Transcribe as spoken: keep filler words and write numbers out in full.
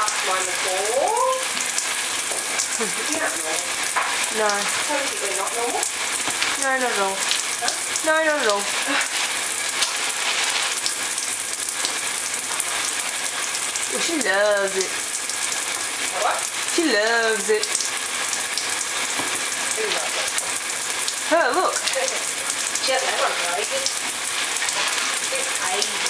asked mine before. You're not normal. No. Tell me you're not normal. No, not at all. Huh? No, not at all. Well, she loves it. What? She loves it. Who loves it? Her, look. She hasn't had one for ages. It's ages.